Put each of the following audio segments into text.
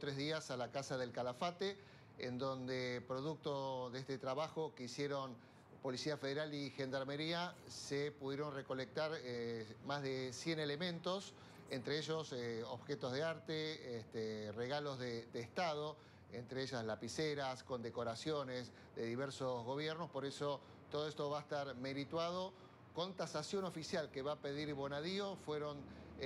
3 días a la Casa del Calafate, en donde producto de este trabajo que hicieron Policía Federal y Gendarmería se pudieron recolectar más de 100 elementos, entre ellos objetos de arte, regalos de Estado, entre ellas lapiceras con decoraciones de diversos gobiernos. Por eso todo esto va a estar merituado con tasación oficial que va a pedir Bonadío. Fueron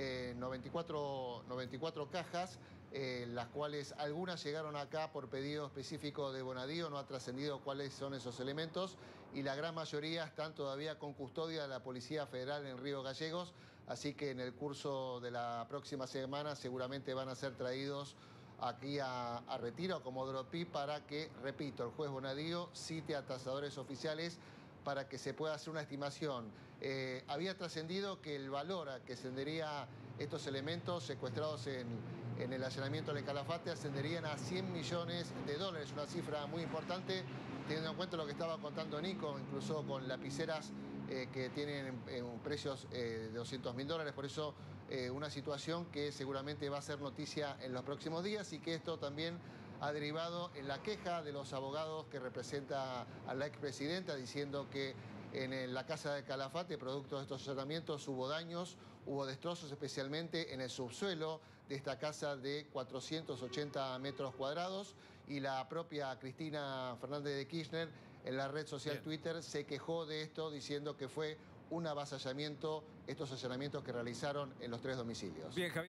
94 cajas, las cuales algunas llegaron acá por pedido específico de Bonadío, no ha trascendido cuáles son esos elementos, y la gran mayoría están todavía con custodia de la Policía Federal en Río Gallegos, así que en el curso de la próxima semana seguramente van a ser traídos aquí a Retiro, a Comodoro Pi, para que, repito, el juez Bonadío cite a tasadores oficiales para que se pueda hacer una estimación. Había trascendido que el valor a que ascendería estos elementos secuestrados en el allanamiento del Calafate ascenderían a 100 millones de dólares, una cifra muy importante, teniendo en cuenta lo que estaba contando Nico, incluso con lapiceras que tienen precios de 200.000 dólares. Por eso una situación que seguramente va a ser noticia en los próximos días, y que esto también ha derivado en la queja de los abogados que representa a la expresidenta, diciendo que en la Casa de Calafate, producto de estos allanamientos, hubo daños, hubo destrozos, especialmente en el subsuelo de esta casa de 480 metros cuadrados, y la propia Cristina Fernández de Kirchner en la red social Twitter se quejó de esto, diciendo que fue un avasallamiento, estos allanamientos que realizaron en los 3 domicilios. Bien, Javier.